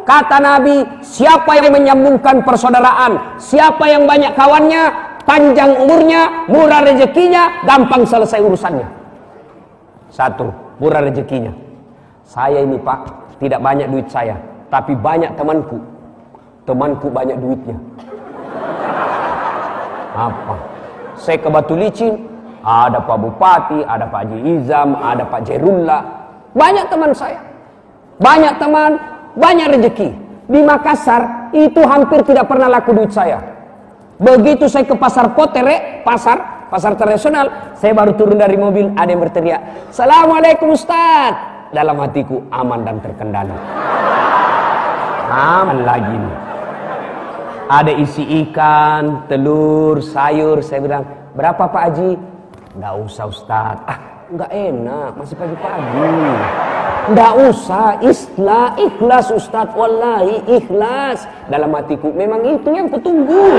kata Nabi, siapa yang menyambungkan persaudaraan, siapa yang banyak kawannya, panjang umurnya, murah rezekinya, gampang selesai urusannya. Satu, murah rezekinya. Saya ini Pak, tidak banyak duit saya, tapi banyak temanku. Temanku banyak duitnya. Apa? Saya ke Batu Licin, ada Pak Bupati, ada Pak Haji Izam, ada Pak Jerullah. Banyak teman saya. Banyak teman, banyak rezeki. Di Makassar, itu hampir tidak pernah laku duit saya. Begitu saya ke pasar Potere, pasar tradisional, saya baru turun dari mobil, ada yang berteriak, "Assalamualaikum Ustaz." Dalam hatiku, aman dan terkendali. Aman lagi nih. Ada isi ikan, telur, sayur. Saya bilang, "Berapa Pak Haji?" "Nggak usah Ustaz." "Ah, nggak enak, masih pagi-pagi." "Nggak usah, ikhlas Ustaz, wallahi ikhlas." Dalam hatiku, memang itu yang kutunggu.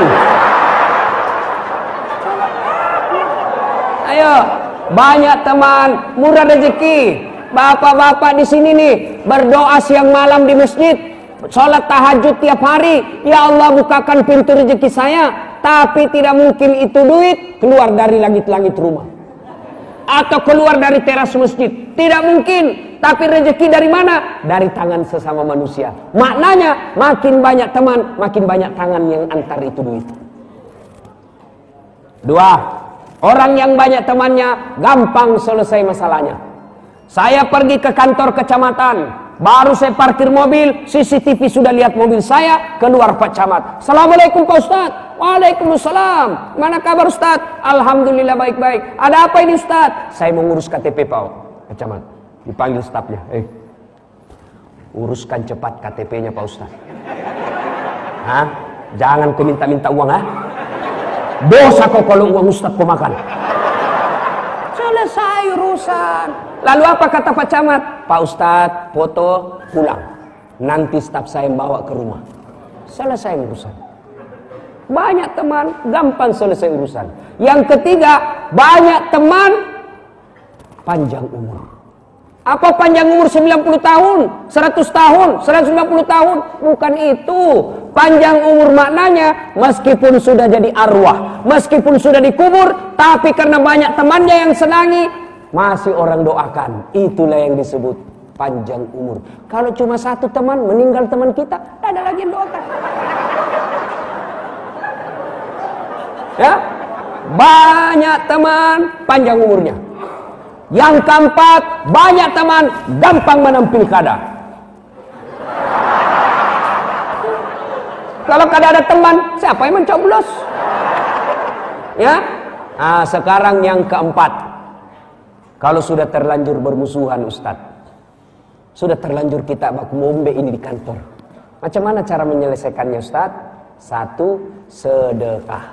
Ayo, banyak teman, murah rezeki. Bapak-bapak di sini nih, berdoa siang malam di masjid, sholat tahajud tiap hari. Ya Allah, bukakan pintu rezeki saya. Tapi tidak mungkin itu duit keluar dari langit-langit rumah atau keluar dari teras masjid. Tidak mungkin. Tapi rezeki dari mana? Dari tangan sesama manusia. Maknanya, makin banyak teman, makin banyak tangan yang antar itu duit. Dua, orang yang banyak temannya gampang selesai masalahnya. Saya pergi ke kantor kecamatan, baru saya parkir mobil, CCTV sudah lihat mobil saya, keluar Pak Camat. "Assalamualaikum Pak Ustadz." "Waalaikumsalam. Mana kabar Ustadz?" "Alhamdulillah baik-baik." "Ada apa ini Ustadz?" "Saya mau ngurus KTP Pak Camat." Dipanggil stafnya, uruskan cepat KTP-nya Pak Ustadz." "Hah? Jangan kau minta-minta uang, ha? Dosa kau kalau uang Ustadz kau makan." Selesai urusan. Lalu apa kata Pak Camat? "Pak Ustadz, foto, pulang. Nanti staf saya bawa ke rumah." Selesai urusan. Banyak teman, gampang selesai urusan. Yang ketiga, banyak teman, panjang umur. Apa panjang umur 90 tahun, 100 tahun, 190 tahun? Bukan itu. Panjang umur maknanya, meskipun sudah jadi arwah, meskipun sudah dikubur, tapi karena banyak temannya yang senangi, masih orang doakan. Itulah yang disebut panjang umur. Kalau cuma satu teman, meninggal teman kita, tidak ada lagi yang doakan. Ya, banyak teman, panjang umurnya. Yang keempat, banyak teman, gampang menang pilkada. Kalau kada ada teman, siapa yang mencoblos? Ya. Nah, sekarang yang keempat, kalau sudah terlanjur bermusuhan Ustadz, sudah terlanjur kita baku mombe ini di kantor, macam mana cara menyelesaikannya Ustadz? Satu, sedekah.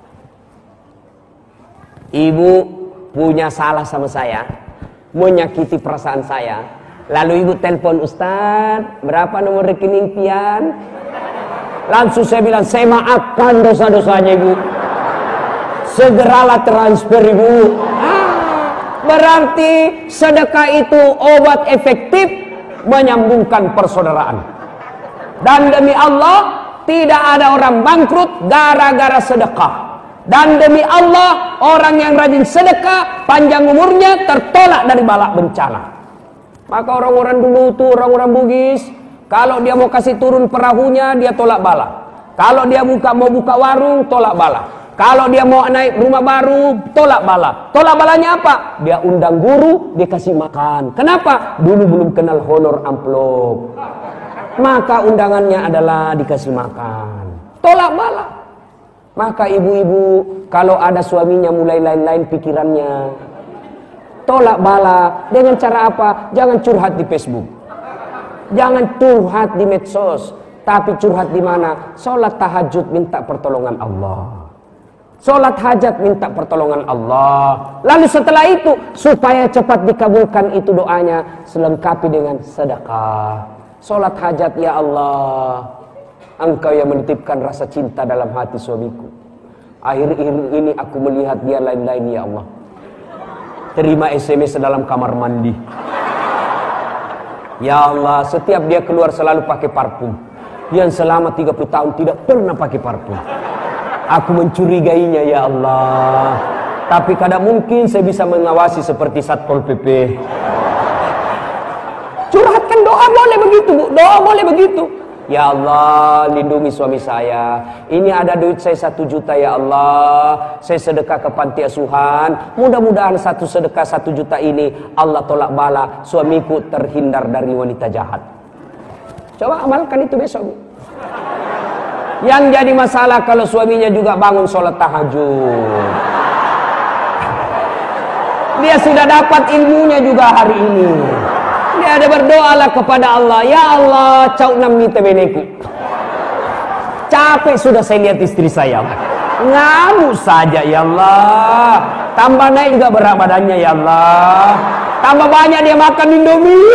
Ibu punya salah sama saya, menyakiti perasaan saya, lalu ibu telepon, "Ustadz, berapa nomor rekening pian?" Langsung saya bilang, "Saya maafkan dosa-dosanya ibu, segeralah transfer ibu." Berarti sedekah itu obat efektif menyambungkan persaudaraan. Dan demi Allah, tidak ada orang bangkrut gara-gara sedekah. Dan demi Allah, orang yang rajin sedekah, panjang umurnya, tertolak dari bala bencana. Maka orang-orang dulu tuh, orang-orang Bugis, kalau dia mau kasih turun perahunya, dia tolak bala. Kalau dia mau buka warung, tolak bala. Kalau dia mau naik rumah baru, tolak bala. Tolak balanya apa? Dia undang guru, dia kasih makan. Kenapa? Dulu belum kenal honor amplop. Maka undangannya adalah dikasih makan. Tolak bala. Maka ibu-ibu, kalau ada suaminya mulai lain-lain pikirannya, tolak bala. Dengan cara apa? Jangan curhat di Facebook, jangan curhat di medsos, tapi curhat di mana? Sholat tahajud minta pertolongan Allah, sholat hajat minta pertolongan Allah. Lalu setelah itu, supaya cepat dikabulkan itu doanya, selengkapi dengan sedekah. Sholat hajat, ya Allah, Engkau yang menitipkan rasa cinta dalam hati suamiku. Akhir-akhir ini aku melihat dia lain-lain, ya Allah. Terima SMS dalam kamar mandi. Ya Allah, setiap dia keluar selalu pakai parfum. Yang selama 30 tahun tidak pernah pakai parfum. Aku mencurigainya ya Allah. Tapi kadang mungkin saya bisa mengawasi seperti Satpol PP. Curhatkan doa boleh begitu, Bu. Doa boleh begitu. Ya Allah, lindungi suami saya. Ini ada duit saya 1 juta ya Allah. Saya sedekah ke panti asuhan. Mudah-mudahan satu sedekah 1 juta ini Allah tolak bala. Suamiku terhindar dari wanita jahat. Coba amalkan itu besok. Yang jadi masalah kalau suaminya juga bangun sholat tahajud. Dia sudah dapat ilmunya juga hari ini. Dia ada berdoalah kepada Allah. Ya Allah, cau nami tebeneku. Capek sudah saya lihat istri saya. Ngamuk saja ya Allah. Tambah naik juga berat badannya ya Allah. Tambah banyak dia makan Indomie.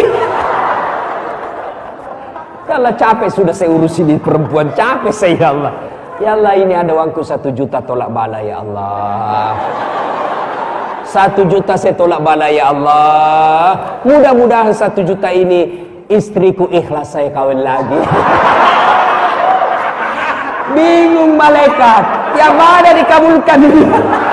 Kalau capek sudah saya urusin di perempuan. Capek saya ya Allah. Ya Allah, ini ada uangku 1 juta tolak bala ya Allah. 1 juta saya tolak bala ya Allah. Mudah-mudahan 1 juta ini istriku ikhlas saya kawin lagi. Bingung malaikat, yang mana dikabulkan ini?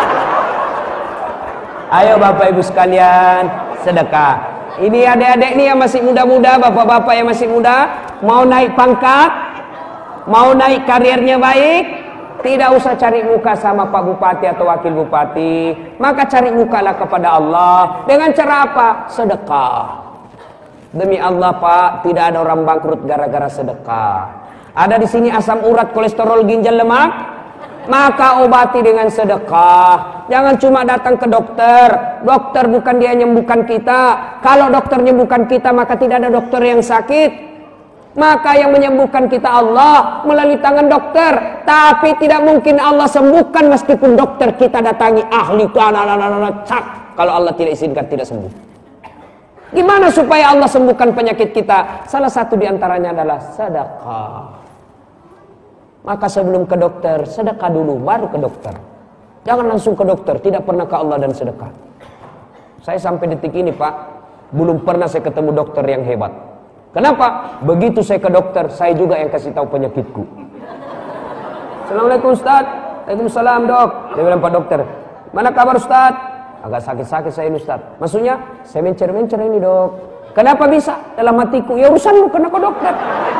Ayo Bapak Ibu sekalian, sedekah. Ini adik-adik nih yang masih muda-muda, bapak-bapak yang masih muda, mau naik pangkat, mau naik karirnya baik, tidak usah cari muka sama Pak Bupati atau Wakil Bupati. Maka cari mukalah kepada Allah. Dengan cara apa? Sedekah. Demi Allah Pak, tidak ada orang bangkrut gara-gara sedekah. Ada di sini asam urat, kolesterol, ginjal, lemak. Maka obati dengan sedekah. Jangan cuma datang ke dokter. Dokter bukan dia menyembuhkan kita. Kalau dokter menyembuhkan kita, maka tidak ada dokter yang sakit. Maka yang menyembuhkan kita Allah melalui tangan dokter. Tapi tidak mungkin Allah sembuhkan meskipun dokter kita datangi ahli. Kalau Allah tidak izinkan tidak sembuh. Gimana supaya Allah sembuhkan penyakit kita? Salah satu diantaranya adalah sedekah. Maka sebelum ke dokter, sedekah dulu baru ke dokter. Jangan langsung ke dokter, tidak pernah ke Allah dan sedekah. Saya sampai detik ini Pak, belum pernah saya ketemu dokter yang hebat. Kenapa? Begitu saya ke dokter, saya juga yang kasih tahu penyakitku. Assalamualaikum Ustaz. Waalaikumsalam dok. Dia bilang Pak dokter, mana kabar Ustaz? Agak sakit-sakit saya ini Ustaz. Maksudnya, saya mencer-mencer ini dok. Kenapa bisa? Dalam hatiku, ya urusanmu kena ke dokter.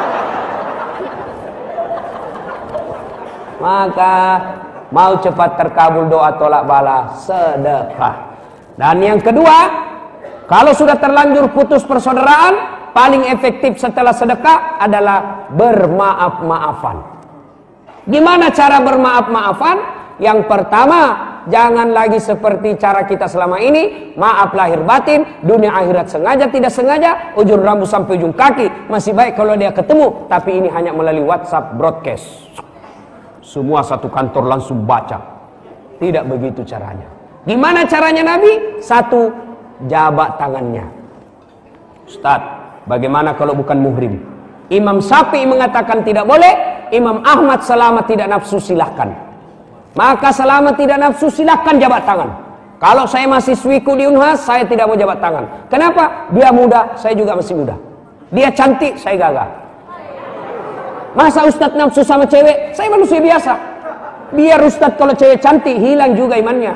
Maka mau cepat terkabul doa tolak bala, sedekah. Dan yang kedua, kalau sudah terlanjur putus persaudaraan, paling efektif setelah sedekah adalah bermaaf-maafan. Gimana cara bermaaf-maafan? Yang pertama, jangan lagi seperti cara kita selama ini. Maaf lahir batin, dunia akhirat sengaja tidak sengaja, ujung rambut sampai ujung kaki. Masih baik kalau dia ketemu, tapi ini hanya melalui WhatsApp broadcast. Semua satu kantor langsung baca. Tidak begitu caranya. Gimana caranya Nabi? Satu, jabat tangannya. Ustaz, bagaimana kalau bukan muhrim? Imam Syafi'i mengatakan tidak boleh. Imam Ahmad selama tidak nafsu silahkan. Maka selama tidak nafsu silahkan jabat tangan. Kalau saya mahasiswiku di Unhas, saya tidak mau jabat tangan. Kenapa? Dia muda, saya juga masih muda. Dia cantik, saya gagah. Masa Ustadz nafsu sama cewek? Saya manusia biasa. Biar Ustadz kalau cewek cantik, hilang juga imannya.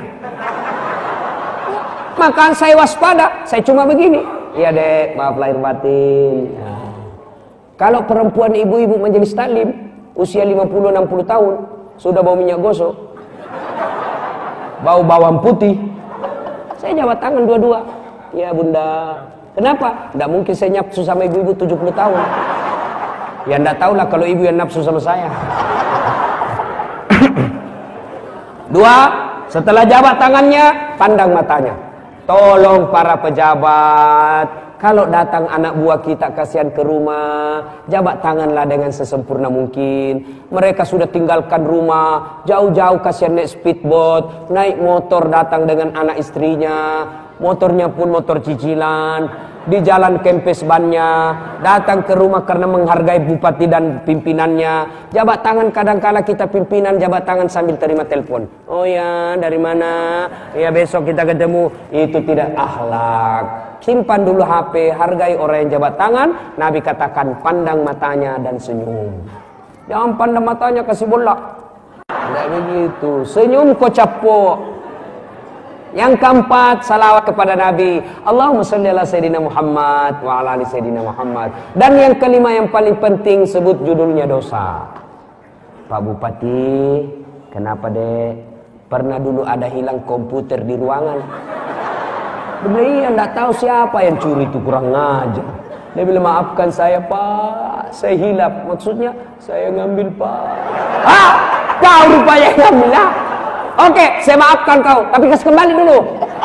Maka saya waspada, saya cuma begini. Iya dek, maaf lahir batin. Nah. Kalau perempuan ibu-ibu majelis taklim, usia 50-60 tahun, sudah bau minyak gosok, bau bawang putih, saya jabat tangan dua-dua. Ya bunda. Kenapa? Tidak mungkin saya nafsu sama ibu-ibu 70 tahun. Ya tidak tahulah kalau ibu yang nafsu sama saya. Dua, setelah jabat tangannya, pandang matanya. Tolong para pejabat, kalau datang anak buah kita kasihan ke rumah, jabat tanganlah dengan sesempurna mungkin. Mereka sudah tinggalkan rumah, jauh-jauh kasihan naik speedboat, naik motor datang dengan anak istrinya, motornya pun motor cicilan. di jalan kempes bannya, datang ke rumah karena menghargai bupati dan pimpinannya. Jabat tangan, kadangkala kita pimpinan jabat tangan sambil terima telepon. Oh ya, dari mana? Ya besok kita ketemu. Itu tidak akhlak. Simpan dulu HP, hargai orang yang jabat tangan. Nabi katakan pandang matanya dan senyum. Jangan pandang matanya kasih bola. Tidak begitu. Senyum kocappo. Yang keempat, salawat kepada Nabi. Allahumma sholli ala Sayyidina Muhammad wa ala ali Sayyidina Muhammad. Dan yang kelima yang paling penting, sebut judulnya dosa. Pak Bupati, kenapa dek? Pernah dulu ada hilang komputer di ruangan. Dia bilang, iya, enggak tahu siapa yang curi itu, kurang ngajar. Dia bilang, maafkan saya Pak, saya hilap. Maksudnya, saya ngambil Pak. Ah, kau rupanya ngambil lah. Oke, saya maafkan kau, tapi kasih kembali dulu.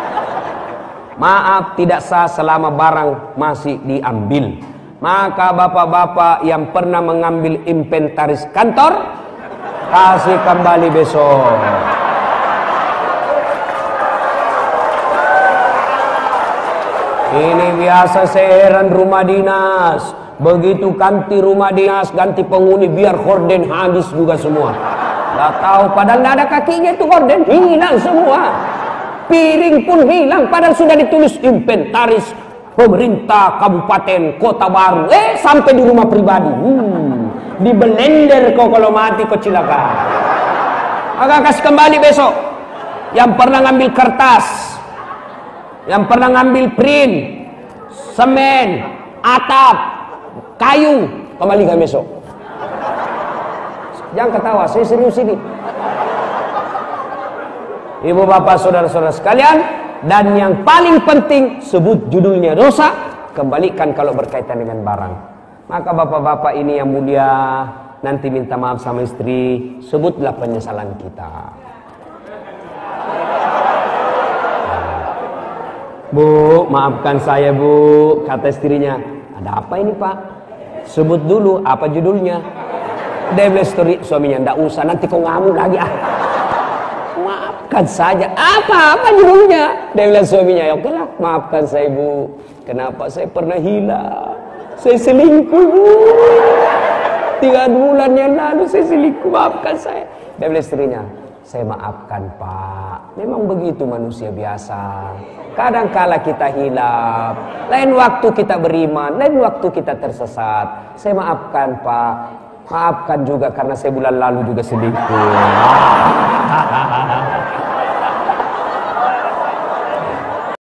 Maaf tidak sah selama barang masih diambil. Maka bapak-bapak yang pernah mengambil inventaris kantor, kasih kembali besok. Ini biasa saya heran rumah dinas. Begitu ganti rumah dinas, ganti penghuni, biar horden habis juga semua. Gak tahu, padahal gak ada kakinya itu horden, hilang semua. Piring pun hilang, padahal sudah ditulis inventaris pemerintah kabupaten kota baru. Sampai di rumah pribadi. Di blender kau kalau mati kau cilaka. Maka kasih kembali besok. Yang pernah ngambil kertas, yang pernah ngambil print, semen, atap, kayu, kembalikan besok. Jangan ketawa, saya serius ini. Ibu bapak saudara-saudara sekalian, dan yang paling penting, sebut judulnya dosa, kembalikan kalau berkaitan dengan barang. Maka bapak-bapak ini yang mulia, nanti minta maaf sama istri, sebutlah penyesalan kita. Bu, maafkan saya bu, kata istrinya. Ada apa ini pak? Sebut dulu, apa judulnya? Dia bilang suaminya, ndak usah, nanti kau ngamuk lagi ah. Maafkan saja. Apa judulnya? Dia bilang suaminya, ya oke lah, maafkan saya bu. Kenapa saya pernah hilang? Saya selingkuh bu. 3 bulan yang lalu saya selingkuh, maafkan saya. Dia bilang istrinya, saya maafkan pak. Memang begitu manusia biasa. Kadangkala kita hilaf, lain waktu kita beriman, lain waktu kita tersesat. Saya maafkan pak. Maafkan juga karena saya bulan lalu juga selingkuh.